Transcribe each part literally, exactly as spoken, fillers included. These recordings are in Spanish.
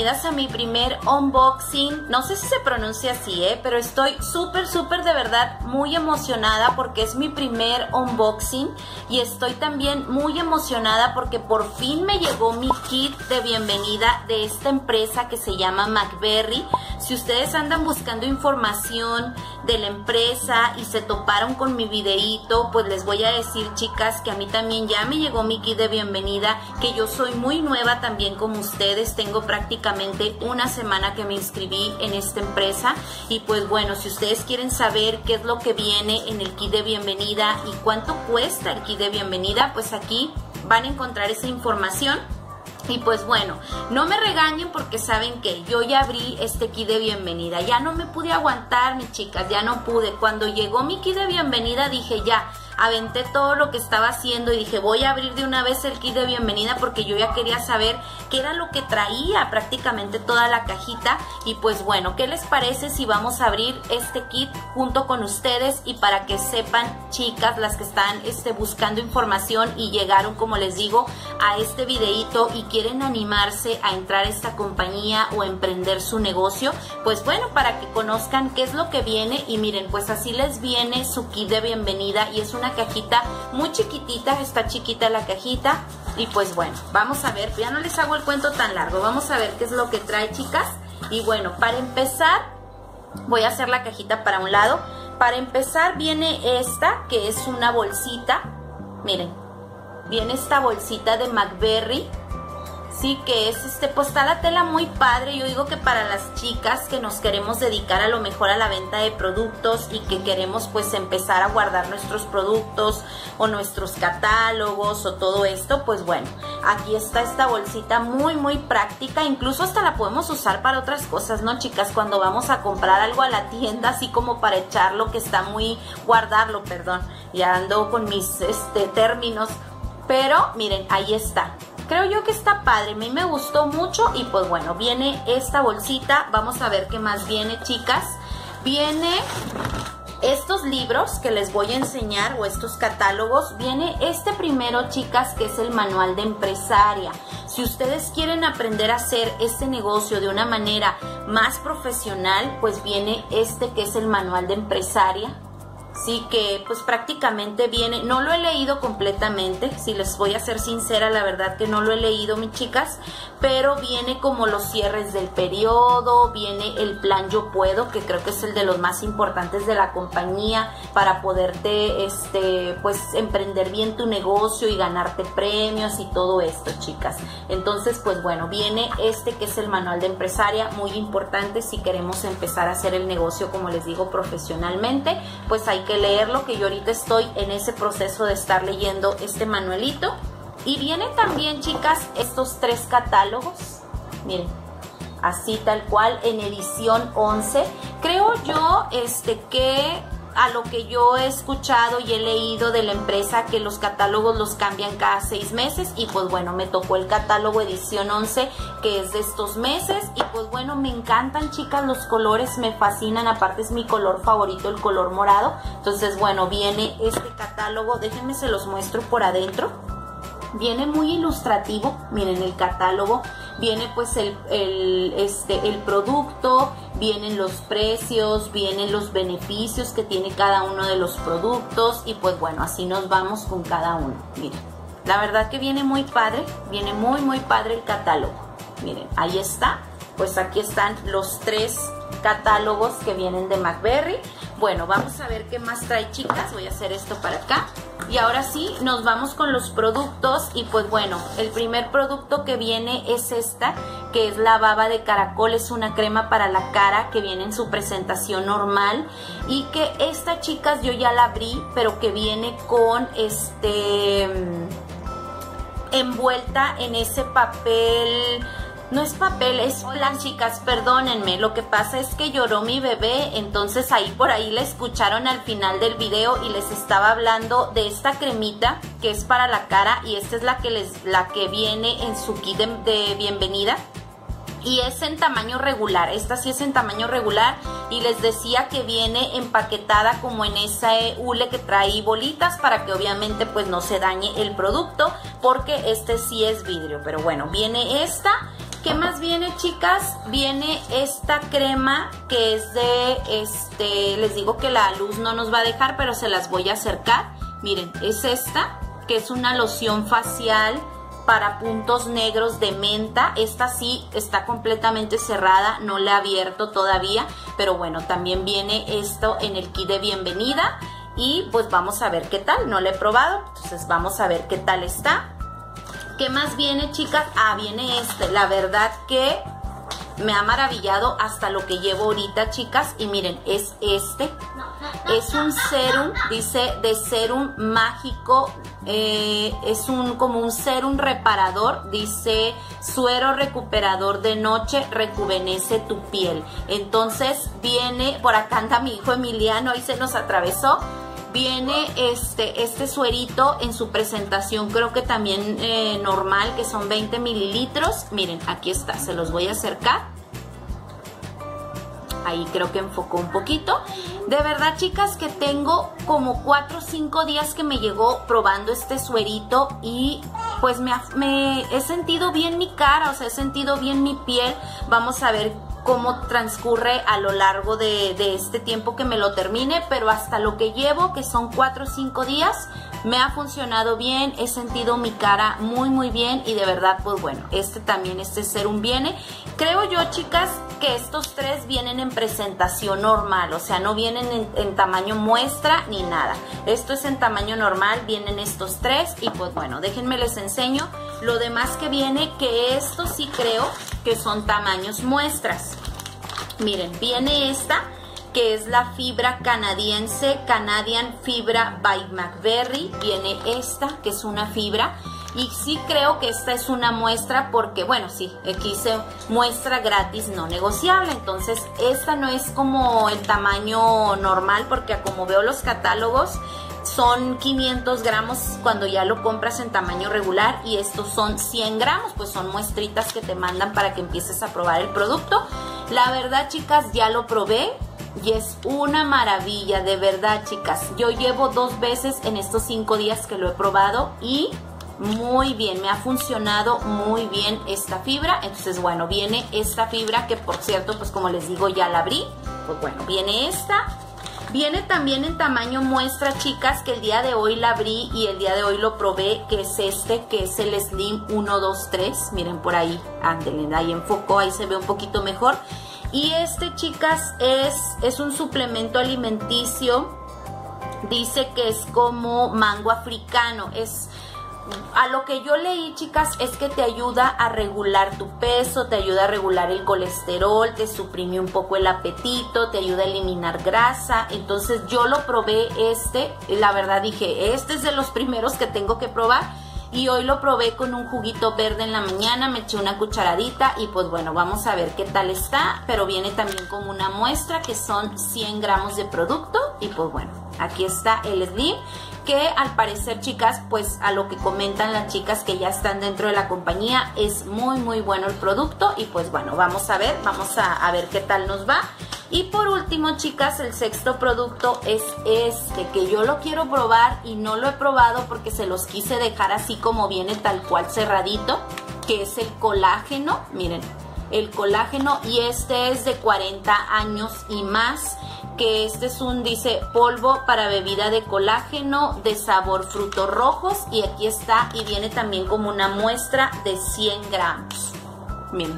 bienvenidas a mi primer unboxing. No sé si se pronuncia así, ¿eh? Pero estoy súper, súper de verdad muy emocionada porque es mi primer unboxing. Y estoy también muy emocionada porque por fin me llegó mi kit de bienvenida de esta empresa que se llama McVerry. Si ustedes andan buscando información de la empresa y se toparon con mi videíto, pues les voy a decir, chicas, que a mí también ya me llegó mi kit de bienvenida, que yo soy muy nueva también como ustedes. Tengo prácticamente una semana que me inscribí en esta empresa y pues bueno, si ustedes quieren saber qué es lo que viene en el kit de bienvenida y cuánto cuesta el kit de bienvenida, pues aquí van a encontrar esa información. Y pues bueno, no me regañen porque saben que yo ya abrí este kit de bienvenida, ya no me pude aguantar, mis chicas, ya no pude. Cuando llegó mi kit de bienvenida dije ya, aventé todo lo que estaba haciendo y dije voy a abrir de una vez el kit de bienvenida porque yo ya quería saber qué era lo que traía prácticamente toda la cajita. Y pues bueno, ¿qué les parece si vamos a abrir este kit junto con ustedes? Y para que sepan, chicas, las que están este, buscando información y llegaron, como les digo, a este videito y quieren animarse a entrar a esta compañía o emprender su negocio, pues bueno, para que conozcan qué es lo que viene. Y miren, pues así les viene su kit de bienvenida y es una Una cajita muy chiquitita, está chiquita la cajita. Y pues bueno, vamos a ver, ya no les hago el cuento tan largo, vamos a ver qué es lo que trae, chicas. Y bueno, para empezar voy a hacer la cajita para un lado. Para empezar viene esta, que es una bolsita, miren, viene esta bolsita de McVerry. Sí, que es este, pues está la tela muy padre. Yo digo que para las chicas que nos queremos dedicar a lo mejor a la venta de productos y que queremos pues empezar a guardar nuestros productos o nuestros catálogos o todo esto, pues bueno, aquí está esta bolsita muy muy práctica. Incluso hasta la podemos usar para otras cosas, ¿no, chicas? Cuando vamos a comprar algo a la tienda, así como para echarlo, que está muy, guardarlo, perdón, ya ando con mis este, términos. Pero miren, ahí está. Creo yo que está padre, a mí me gustó mucho. Y pues bueno, viene esta bolsita. Vamos a ver qué más viene, chicas. Viene estos libros que les voy a enseñar, o estos catálogos. Viene este primero, chicas, que es el manual de empresaria. Si ustedes quieren aprender a hacer este negocio de una manera más profesional, pues viene este que es el manual de empresaria. Sí, que pues prácticamente viene, no lo he leído completamente, si les voy a ser sincera, la verdad que no lo he leído, mis chicas, pero viene como los cierres del periodo, viene el plan Yo Puedo, que creo que es el de los más importantes de la compañía para poderte, este, pues emprender bien tu negocio y ganarte premios y todo esto, chicas. Entonces, pues bueno, viene este que es el manual de empresaria, muy importante si queremos empezar a hacer el negocio, como les digo, profesionalmente. Pues hay que leerlo, que yo ahorita estoy en ese proceso de estar leyendo este manualito. Y vienen también, chicas, estos tres catálogos, miren, así tal cual, en edición once. Creo yo este que a lo que yo he escuchado y he leído de la empresa, que los catálogos los cambian cada seis meses. Y pues bueno, me tocó el catálogo edición once, que es de estos meses. Y pues bueno, me encantan, chicas, los colores, me fascinan. Aparte es mi color favorito, el color morado. Entonces bueno, viene este catálogo, déjenme se los muestro por adentro. Viene muy ilustrativo, miren el catálogo, viene pues el, el, este, el producto, vienen los precios, vienen los beneficios que tiene cada uno de los productos. Y pues bueno, así nos vamos con cada uno. Miren, la verdad que viene muy padre, viene muy muy padre el catálogo. Miren, ahí está, pues aquí están los tres catálogos que vienen de McVerry. Bueno, vamos a ver qué más trae, chicas. Voy a hacer esto para acá. Y ahora sí, nos vamos con los productos. Y pues bueno, el primer producto que viene es esta, que es la baba de caracol. Es una crema para la cara que viene en su presentación normal. Y que esta, chicas, yo ya la abrí, pero que viene con este... envuelta en ese papel... No es papel, es plan, chicas, perdónenme. Lo que pasa es que lloró mi bebé, entonces ahí por ahí la escucharon al final del video y les estaba hablando de esta cremita que es para la cara. Y esta es la que les, la que viene en su kit de, de bienvenida. Y es en tamaño regular, esta sí es en tamaño regular. Y les decía que viene empaquetada como en esa hule que trae bolitas, para que obviamente pues no se dañe el producto, porque este sí es vidrio. Pero bueno, viene esta. ¿Qué más viene, chicas? Viene esta crema que es de, este, les digo que la luz no nos va a dejar, pero se las voy a acercar. Miren, es esta, que es una loción facial para puntos negros de menta. Esta sí está completamente cerrada, no la he abierto todavía, pero bueno, también viene esto en el kit de bienvenida y pues vamos a ver qué tal. No la he probado, entonces vamos a ver qué tal está. ¿Qué más viene, chicas? Ah, viene este, la verdad que me ha maravillado hasta lo que llevo ahorita, chicas, y miren, es este. Es un serum, dice de serum mágico, eh, es un como un serum reparador, dice suero recuperador de noche, rejuvenece tu piel. Entonces viene, por acá anda mi hijo Emiliano, ahí se nos atravesó. Viene este, este suerito en su presentación, creo que también eh, normal, que son veinte mililitros. Miren, aquí está, se los voy a acercar. Ahí creo que enfocó un poquito. De verdad, chicas, que tengo como cuatro o cinco días que me llegó probando este suerito y pues me, me he sentido bien mi cara, o sea, he sentido bien mi piel. Vamos a ver cómo transcurre a lo largo de, de este tiempo que me lo termine, pero hasta lo que llevo, que son cuatro o cinco días, me ha funcionado bien, he sentido mi cara muy muy bien y de verdad pues bueno, este también, este serum viene, creo yo, chicas, que estos tres vienen en presentación normal, o sea, no vienen en, en tamaño muestra ni nada, esto es en tamaño normal, vienen estos tres y pues bueno, déjenme les enseño lo demás que viene, que esto sí creo que son tamaños muestras. Miren, viene esta, que es la fibra canadiense, Canadian Fibra by McBerry. Viene esta, que es una fibra. Y sí creo que esta es una muestra porque, bueno, sí, aquí dice muestra gratis no negociable. Entonces, esta no es como el tamaño normal porque como veo los catálogos, son quinientos gramos cuando ya lo compras en tamaño regular y estos son cien gramos, pues son muestritas que te mandan para que empieces a probar el producto. La verdad, chicas, ya lo probé y es una maravilla, de verdad, chicas. Yo llevo dos veces en estos cinco días que lo he probado y muy bien, me ha funcionado muy bien esta fibra. Entonces, bueno, viene esta fibra que, por cierto, pues como les digo, ya la abrí. Pues bueno, viene esta. Viene también en tamaño muestra, chicas, que el día de hoy la abrí y el día de hoy lo probé, que es este, que es el Slim uno, dos, tres. Miren por ahí, ándele, ahí enfocó, ahí se ve un poquito mejor. Y este, chicas, es, es un suplemento alimenticio. Dice que es como mango africano, es... A lo que yo leí, chicas, es que te ayuda a regular tu peso, te ayuda a regular el colesterol, te suprime un poco el apetito, te ayuda a eliminar grasa. Entonces yo lo probé este, la verdad dije, este es de los primeros que tengo que probar. Y hoy lo probé con un juguito verde en la mañana, me eché una cucharadita y pues bueno, vamos a ver qué tal está. Pero viene también como una muestra que son cien gramos de producto y pues bueno, aquí está el Slim. Que al parecer, chicas, pues a lo que comentan las chicas que ya están dentro de la compañía, es muy muy bueno el producto y pues bueno, vamos a ver, vamos a, a ver qué tal nos va. Y por último, chicas, el sexto producto es este, que yo lo quiero probar y no lo he probado porque se los quise dejar así como viene, tal cual cerradito, que es el colágeno. Miren, el colágeno, y este es de cuarenta años y más, que este es un, dice, polvo para bebida de colágeno de sabor frutos rojos, y aquí está, y viene también como una muestra de cien gramos. Miren,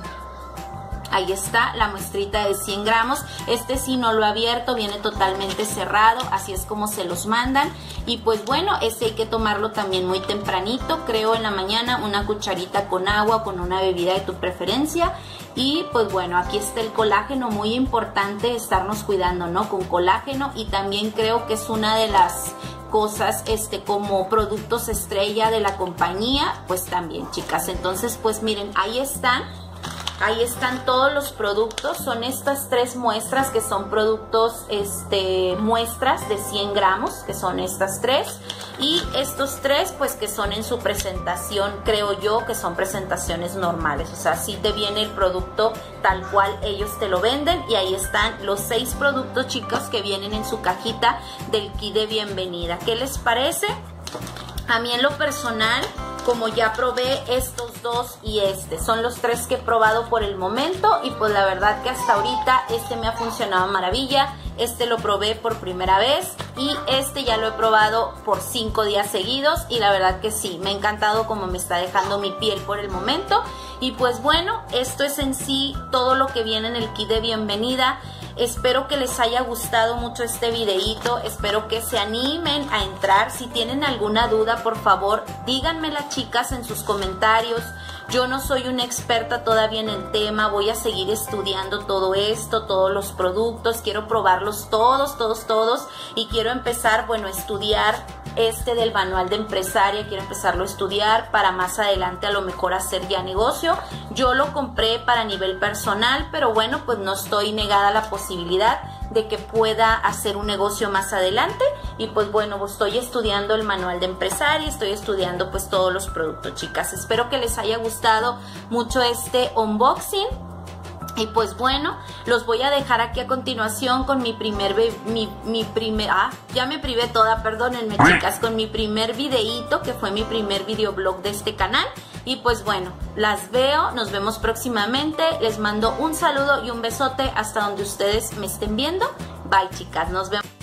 ahí está la muestrita de cien gramos. Este sí no lo he abierto, viene totalmente cerrado, así es como se los mandan. Y pues bueno, este hay que tomarlo también muy tempranito, creo en la mañana, una cucharita con agua, con una bebida de tu preferencia. Y pues bueno, aquí está el colágeno, muy importante estarnos cuidando, ¿no? Con colágeno, y también creo que es una de las cosas, este, como productos estrella de la compañía, pues también, chicas. Entonces, pues miren, ahí están. Ahí están todos los productos, son estas tres muestras que son productos, este, muestras de cien gramos, que son estas tres, y estos tres pues que son en su presentación, creo yo que son presentaciones normales, o sea, sí te viene el producto tal cual ellos te lo venden, y ahí están los seis productos, chicos, que vienen en su cajita del kit de bienvenida. ¿Qué les parece? A mí en lo personal como ya probé estos dos y este. Son los tres que he probado por el momento y pues la verdad que hasta ahorita este me ha funcionado maravilla. Este lo probé por primera vez y este ya lo he probado por cinco días seguidos y la verdad que sí, me ha encantado como me está dejando mi piel por el momento. Y pues bueno, esto es en sí todo lo que viene en el kit de bienvenida. Espero que les haya gustado mucho este videito, espero que se animen a entrar. Si tienen alguna duda, por favor, díganmela, chicas, en sus comentarios. Yo no soy una experta todavía en el tema, voy a seguir estudiando todo esto, todos los productos, quiero probarlos todos, todos, todos y quiero empezar, bueno, a estudiar este del manual de empresaria, quiero empezarlo a estudiar para más adelante a lo mejor hacer ya negocio. Yo lo compré para nivel personal, pero bueno, pues no estoy negada a la posibilidad de que pueda hacer un negocio más adelante y pues bueno, estoy estudiando el manual de empresaria, estoy estudiando pues todos los productos, chicas. Espero que les haya gustado mucho este unboxing. Y pues bueno, los voy a dejar aquí a continuación con mi primer, mi, mi primer, ah, ya me privé toda, perdónenme, chicas, con mi primer videíto, que fue mi primer videoblog de este canal. Y pues bueno, las veo, nos vemos próximamente, les mando un saludo y un besote hasta donde ustedes me estén viendo. Bye, chicas, nos vemos.